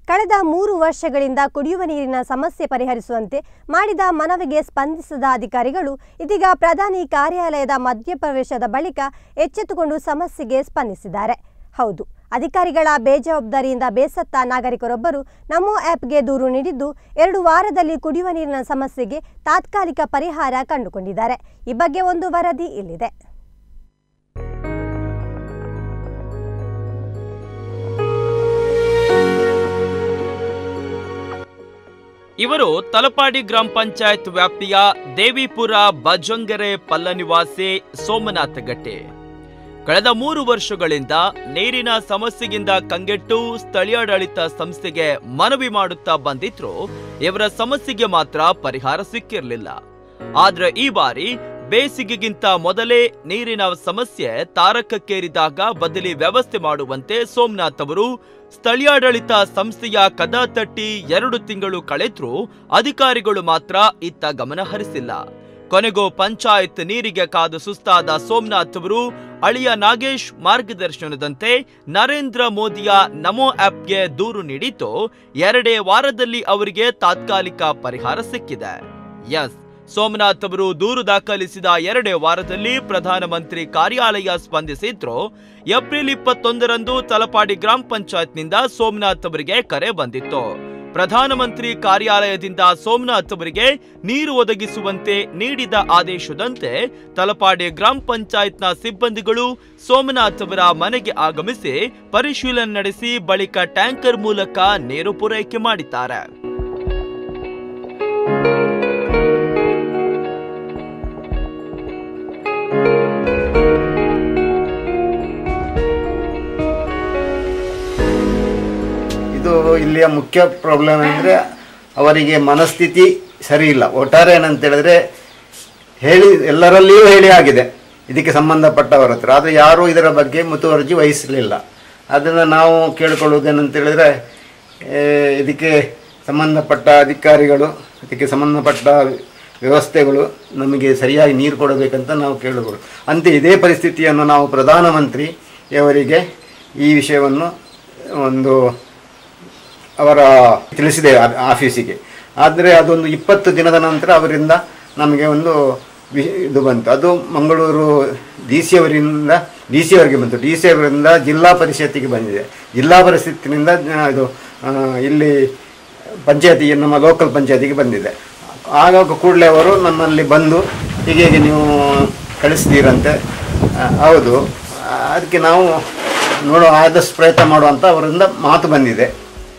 ಕಳೆದ 3 ವರ್ಷಗಳಿಂದ ಕುಡಿಯುವ ನೀರಿನ ಸಮಸ್ಯೆ ಪರಿಹರಿಸುವಂತೆ ಮಾಡಿದ ಮನವಿಗೆ ಸ್ಪಂದಿಸಿದ ಅಧಿಕಾರಿಗಳು ಇದೀಗ ಪ್ರಧಾನಿ ಕಾರ್ಯಾಲಯದ ಮಧ್ಯಪ್ರವೇಶದ ಬಳಿಕ ಎಚ್ಚೆತ್ತುಕೊಂಡು ಸಮಸ್ಯೆಗೆ ಸ್ಪಂದಿಸಿದ್ದಾರೆ. ಹೌದು, ಅಧಿಕಾರಿಗಳ ಬೇಜವಾಬ್ದಾರಿಯಿಂದ ಬೇಸತ್ತ ನಾಗರಿಕರೊಬ್ಬರು ನಮೋ ಆ್ಯಪ್ಗೆ ದೂರು ನೀಡಿದ್ದು 2 ವಾರದಲ್ಲಿ ಕುಡಿಯುವ ನೀರಿನ ಸಮಸ್ಯೆಗೆ ತಾತ್ಕಾಲಿಕ ಪರಿಹಾರ ಕಂಡುಕೊಂಡಿದ್ದಾರೆ. ಈ ಬಗ್ಗೆ ಒಂದು ವರದಿ ಇಲ್ಲಿದೆ. ಇವರು ತಲಪಾಡಿ ಗ್ರಾಮ ಪಂಚಾಯತ್ ವ್ಯಾಪ್ತಿಯ ದೇವಿಪುರ ಬಜಂಗೆರೆ ಪಲ್ಲ ನಿವಾಸಿ ಸೋಮನಾಥ ಗಟ್ಟೆ. ಕಳೆದ 3 ವರ್ಷಗಳಿಂದ ನೀರಿನ ಸಮಸ್ಯೆಯಿಂದ ಕಂಗೆಟ್ಟು ಸ್ಥಳೀಯಾಡಳಿತ ಸಂಸ್ಥೆಗೆ ಮನವಿ ಮಾಡುತ್ತಾ ಬಂದಿದ್ರು ಇವರ ಸಮಸ್ಯೆಗೆ ಮಾತ್ರ ಪರಿಹಾರ ಸಿಕ್ಕಿರಲಿಲ್ಲ. ಆದ್ರೆ ಈ ಬಾರಿ ಬೇಸಿಗೆಗಿಂತ ಮೊದಲೇ ನೀರಿನ ಸಮಸ್ಯೆ ತಾರಕಕ್ಕೇರಿದಾಗ ಬದಲಿ ವ್ಯವಸ್ಥೆ ಮಾಡುವಂತೆ ಸೋಮನಾಥ್ ಅವರು ಸ್ಥಳೀಯಾಡಳಿತ ಸಂಸ್ಥೆಯ ಕದ ತಟ್ಟಿ 2 ತಿಂಗಳು ಕಳೆದ್ರೂ ಅಧಿಕಾರಿಗಳು ಮಾತ್ರ ಇತ್ತ ಗಮನ ಹರಿಸಿಲ್ಲ. ಕೊನೆಗೂ ಪಂಚಾಯತ್ ನೀರಿಗೆ ಕಾದು ಸುಸ್ತಾದ ಸೋಮನಾಥ್ ಅವರು ಅಳಿಯ ನಾಗೇಶ್ ಮಾರ್ಗದರ್ಶನದಂತೆ ನರೇಂದ್ರ ಮೋದಿಯ ನಮೋ ಆ್ಯಪ್ಗೆ ದೂರು ನೀಡಿದ್ದು 2 ವಾರದಲ್ಲಿ ಅವರಿಗೆ ತಾತ್ಕಾಲಿಕ ಪರಿಹಾರ ಸಿಕ್ಕಿದೆ. ಎಸ್, ಸೋಮನಾಥ್ ಅವರು ದೂರು ದಾಖಲಿಸಿದ 2 ವಾರದಲ್ಲಿ ಪ್ರಧಾನಮಂತ್ರಿ ಕಾರ್ಯಾಲಯ ಸ್ಪಂದಿಸಿದ್ರು. ಏಪ್ರಿಲ್ 21ರಂದು ತಲಪಾಡಿ ಗ್ರಾಮ ಪಂಚಾಯತ್ನಿಂದ ಸೋಮನಾಥ್ ಅವರಿಗೆ ಕರೆ ಬಂದಿತ್ತು. ಪ್ರಧಾನಮಂತ್ರಿ ಕಾರ್ಯಾಲಯದಿಂದ ಸೋಮನಾಥ್ ಅವರಿಗೆ ನೀರು ಒದಗಿಸುವಂತೆ ನೀಡಿದ ಆದೇಶದಂತೆ ತಲಪಾಡಿ ಗ್ರಾಮ ಪಂಚಾಯತ್ನ ಸಿಬ್ಬಂದಿಗಳು ಸೋಮನಾಥ್ ಅವರ ಮನೆಗೆ ಆಗಮಿಸಿ ಪರಿಶೀಲನೆ ನಡೆಸಿ ಬಳಿಕ ಟ್ಯಾಂಕರ್ ಮೂಲಕ ನೀರು ಪೂರೈಕೆ ಮಾಡಿದ್ದಾರೆ. ಇಲ್ಲಿಯ ಮುಖ್ಯ ಪ್ರಾಬ್ಲಮ್ ಅಂದರೆ ಅವರಿಗೆ ಮನಸ್ಥಿತಿ ಸರಿ ಇಲ್ಲ. ಒಟ್ಟಾರೆ ಏನಂತ ಹೇಳಿದ್ರೆ ಎಲ್ಲರಲ್ಲಿಯೂ ಹೇಳಿ ಆಗಿದೆ ಇದಕ್ಕೆ ಸಂಬಂಧಪಟ್ಟವರ ಹತ್ರ, ಆದರೆ ಯಾರೂ ಇದರ ಬಗ್ಗೆ ಮುತುವರ್ಜಿ ವಹಿಸಲಿಲ್ಲ. ಅದನ್ನು ನಾವು ಕೇಳಿಕೊಳ್ಳುವುದೇನಂತ ಹೇಳಿದ್ರೆ ಇದಕ್ಕೆ ಸಂಬಂಧಪಟ್ಟ ಅಧಿಕಾರಿಗಳು, ಇದಕ್ಕೆ ಸಂಬಂಧಪಟ್ಟ ವ್ಯವಸ್ಥೆಗಳು ನಮಗೆ ಸರಿಯಾಗಿ ನೀರು ಕೊಡಬೇಕಂತ ನಾವು ಕೇಳಬಹುದು. ಅಂತೆ ಇದೇ ಪರಿಸ್ಥಿತಿಯನ್ನು ನಾವು ಪ್ರಧಾನಮಂತ್ರಿಯವರಿಗೆ ಈ ವಿಷಯವನ್ನು ಅವರ ತಿಳಿಸಿದೆ ಆಫೀಸಿಗೆ. ಆದರೆ ಅದೊಂದು 20 ದಿನದ ನಂತರ ಅವರಿಂದ ನಮಗೆ ಇದು ಬಂತು. ಅದು ಮಂಗಳೂರು ಡಿ ಸಿ ಅವರಿಗೆ ಬಂತು. ಡಿ ಸಿ ಅವರಿಂದ ಜಿಲ್ಲಾ ಪರಿಷತ್ತಿಗೆ ಬಂದಿದೆ. ಜಿಲ್ಲಾ ಪರಿಷತ್ತಿನಿಂದ ಇದು ಇಲ್ಲಿ ಪಂಚಾಯತಿ, ನಮ್ಮ ಲೋಕಲ್ ಪಂಚಾಯತಿಗೆ ಬಂದಿದೆ. ಆಗ ಕೂಡಲೇ ಅವರು ನಮ್ಮಲ್ಲಿ ಬಂದು ಹೀಗೆ ನೀವು ಕಳಿಸ್ತೀರಂತೆ. ಹೌದು, ಅದಕ್ಕೆ ನಾವು ಆದಷ್ಟು ಪ್ರಯತ್ನ ಮಾಡುವಂಥ ಅವರಿಂದ ಮಾತು ಬಂದಿದೆ.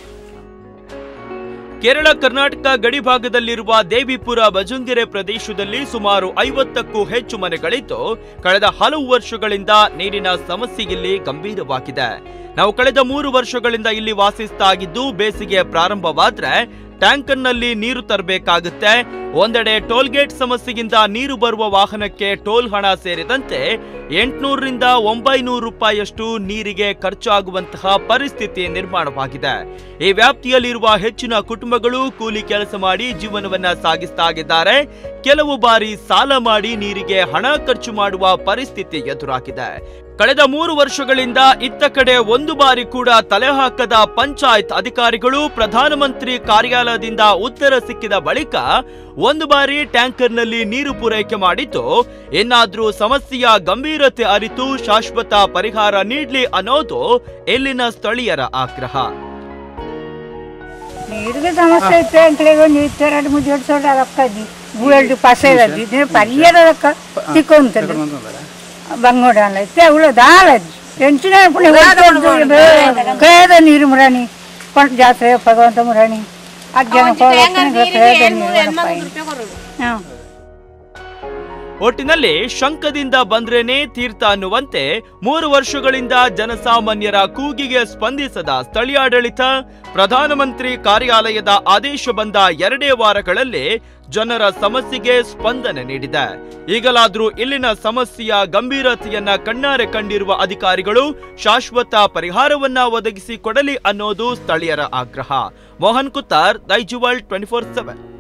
ಕೇರಳ ಕರ್ನಾಟಕ ಗಡಿ ಭಾಗದಲ್ಲಿರುವ ದೇವಿಪುರ ಬಜಂಗೆರೆ ಪ್ರದೇಶದಲ್ಲಿ ಸುಮಾರು 50ಕ್ಕೂ ಹೆಚ್ಚು ಮನೆಗಳಿದ್ದು ಕಳೆದ ಹಲವು ವರ್ಷಗಳಿಂದ ನೀರಿನ ಸಮಸ್ಯೆ ಇಲ್ಲಿ ಗಂಭೀರವಾಗಿದೆ. ನಾವು ಕಳೆದ 3 ವರ್ಷಗಳಿಂದ ಇಲ್ಲಿ ವಾಸಿಸ್ತಾ ಆಗಿದ್ದು ಬೇಸಿಗೆ ಪ್ರಾರಂಭವಾದ್ರೆ ಟ್ಯಾಂಕರ್ನಲ್ಲಿ ನೀರು ತರಬೇಕಾಗುತ್ತೆ. ಒಂದೆಡೆ ಟೋಲ್ ಗೇಟ್ ಸಮಸ್ಯೆಯಿಂದ ನೀರು ಬರುವ ವಾಹನಕ್ಕೆ ಟೋಲ್ ಹಣ ಸೇರಿದಂತೆ 800 ರಿಂದ 900 ರೂಪಾಯಿಯಷ್ಟು ನೀರಿಗೆ ಖರ್ಚಾಗುವಂತಹ ಪರಿಸ್ಥಿತಿ ನಿರ್ಮಾಣವಾಗಿದೆ. ಈ ವ್ಯಾಪ್ತಿಯಲ್ಲಿರುವ ಹೆಚ್ಚಿನ ಕುಟುಂಬಗಳು ಕೂಲಿ ಕೆಲಸ ಮಾಡಿ ಜೀವನವನ್ನ ಸಾಗಿಸ್ತಾಗಿದ್ದಾರೆ. ಕೆಲವು ಬಾರಿ ಸಾಲ ಮಾಡಿ ನೀರಿಗೆ ಹಣ ಖರ್ಚು ಮಾಡುವ ಪರಿಸ್ಥಿತಿ ಎದುರಾಗಿದೆ. ಕಳೆದ 3 ವರ್ಷಗಳಿಂದ ಇತ್ತ ಕಡೆ ಒಂದು ಬಾರಿ ಕೂಡ ತಲೆ ಹಾಕದ ಪಂಚಾಯತ್ ಅಧಿಕಾರಿಗಳು ಪ್ರಧಾನಮಂತ್ರಿ ಕಾರ್ಯಾಲಯದಿಂದ ಉತ್ತರ ಸಿಕ್ಕಿದ ಬಳಿಕ ಒಂದು ಬಾರಿ ಟ್ಯಾಂಕರ್ನಲ್ಲಿ ನೀರು ಪೂರೈಕೆ ಮಾಡಿದ್ದು ಏನಾದ್ರೂ ಸಮಸ್ಯೆಯ ಗಂಭೀರತೆ ಅರಿತು ಶಾಶ್ವತ ಪರಿಹಾರ ನೀಡಲಿ ಅನ್ನೋದು ಇಲ್ಲಿನ ಸ್ಥಳೀಯರ ಆಗ್ರಹ. ನೀರಿಗೆ ಸಮಸ್ಯೆ ಇತ್ತು ಅಂಕಲಿಗೆ ನೀರು 2-3 ಸಾವಿರ ರೊಕ್ಕದಿ ಬೂಲ್ಡ್ ಪಾಸೆ ಪರಿಹಾರ ರೊಕ್ಕ ತಿಕ್ಕೊಂತದೆ ಬಂಗೋಡಾಲ ಇತ್ತೆ ಅವಳು ದಾಳದಿ ಟೆನ್ಷನ್ ಕೈದ ನೀರು ಮುರಾಣಿ ಕೊಂಡ ಜಾತ್ರೆ ಭಗವಂತ ಮುರಾಣಿ ಒಟ್ಟಿನಲ್ಲಿ ಶಂಕದಿಂದ ಬಂದ್ರೇನೆ ತೀರ್ಥ ಅನ್ನುವಂತೆ 3 ವರ್ಷಗಳಿಂದ ಜನಸಾಮಾನ್ಯರ ಕೂಗಿಗೆ ಸ್ಪಂದಿಸದ ಸ್ಥಳೀಯಾಡಳಿತ ಪ್ರಧಾನಮಂತ್ರಿ ಕಾರ್ಯಾಲಯದ ಆದೇಶ ಬಂದ 2 ವಾರಗಳಲ್ಲಿ ಜನರ ಸಮಸ್ಯೆಗೆ ಸ್ಪಂದನೆ ನೀಡಿದೆ. ಈಗಲಾದ್ರೂ ಇಲ್ಲಿನ ಸಮಸ್ಯೆಯ ಗಂಭೀರತೆಯನ್ನ ಕಣ್ಣಾರೆ ಕಂಡಿರುವ ಅಧಿಕಾರಿಗಳು ಶಾಶ್ವತ ಪರಿಹಾರವನ್ನ ಒದಗಿಸಿ ಕೊಡಲಿ ಅನ್ನೋದು ಸ್ಥಳೀಯರ ಆಗ್ರಹ. ಮೋಹನ್ ಕುತ್ತಾರ್, ದೈಜಿವರ್ಲ್ಡ್ 24/7.